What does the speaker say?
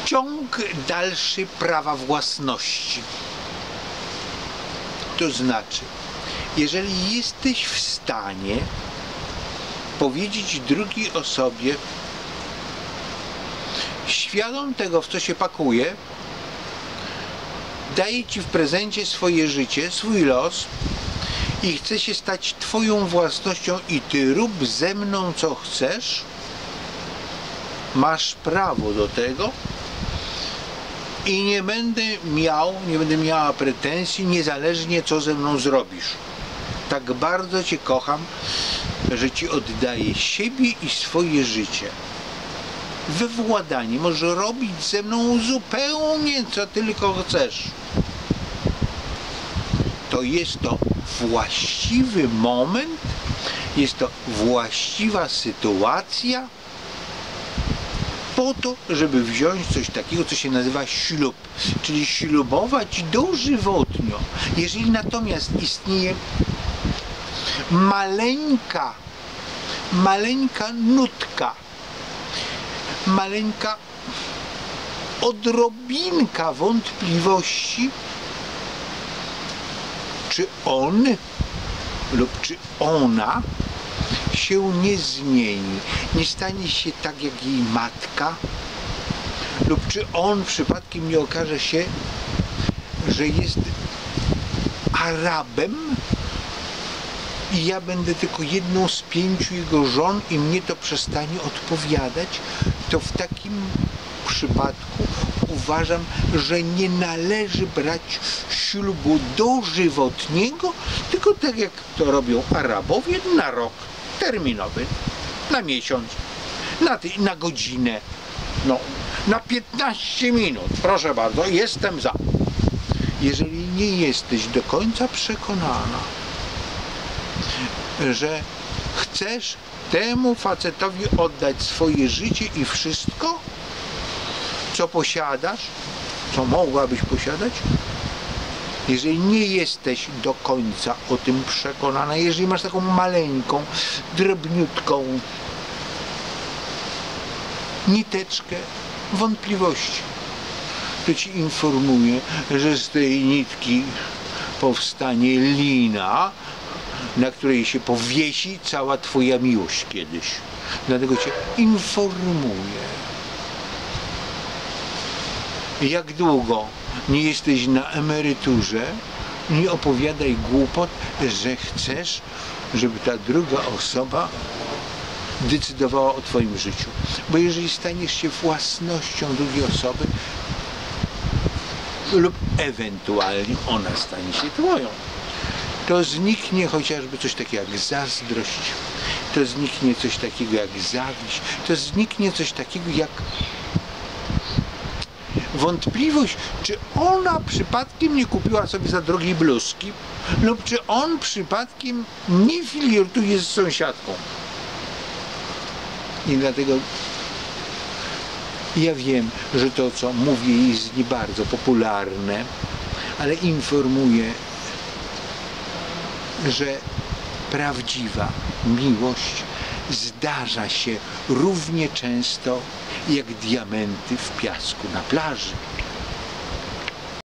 ciąg dalszy prawa własności. To znaczy, jeżeli jesteś w stanie powiedzieć drugiej osobie, świadom tego, w co się pakuje, daję ci w prezencie swoje życie, swój los i chcę się stać twoją własnością i ty rób ze mną co chcesz, masz prawo do tego i nie będę miała pretensji, niezależnie co ze mną zrobisz. Tak bardzo cię kocham, że ci oddaję siebie i swoje życie. We władanie możesz robić ze mną zupełnie co tylko chcesz. To jest to właściwy moment, jest to właściwa sytuacja po to, żeby wziąć coś takiego, co się nazywa ślub, czyli ślubować dożywotnio. Jeżeli natomiast istnieje maleńka nutka, maleńka odrobinka wątpliwości, czy on lub czy ona się nie zmieni, nie stanie się tak jak jej matka, lub czy on przypadkiem nie okaże się, że jest Arabem i ja będę tylko jedną z 5 jego żon i mnie to przestanie odpowiadać, to w takim przypadku uważam, że nie należy brać ślubu dożywotniego, tylko tak jak to robią Arabowie, na rok terminowy, na miesiąc, na godzinę, no, na 15 minut. Proszę bardzo, jestem za. Jeżeli nie jesteś do końca przekonana, że chcesz temu facetowi oddać swoje życie i wszystko, co posiadasz, co mogłabyś posiadać, jeżeli nie jesteś do końca o tym przekonana, jeżeli masz taką maleńką, drobniutką niteczkę wątpliwości, to ci informuję, że z tej nitki powstanie lina, na której się powiesi cała twoja miłość kiedyś. Dlatego cię informuję. Jak długo nie jesteś na emeryturze, nie opowiadaj głupot, że chcesz, żeby ta druga osoba decydowała o twoim życiu. Bo jeżeli staniesz się własnością drugiej osoby, lub ewentualnie ona stanie się twoją, to zniknie chociażby coś takiego jak zazdrość, to zniknie coś takiego jak zawiść, to zniknie coś takiego jak wątpliwość, czy ona przypadkiem nie kupiła sobie za drogiej bluzki, lub czy on przypadkiem nie flirtuje z sąsiadką. I dlatego ja wiem, że to, co mówię, jest nie bardzo popularne, ale informuję, że prawdziwa miłość zdarza się równie często jak diamenty w piasku na plaży.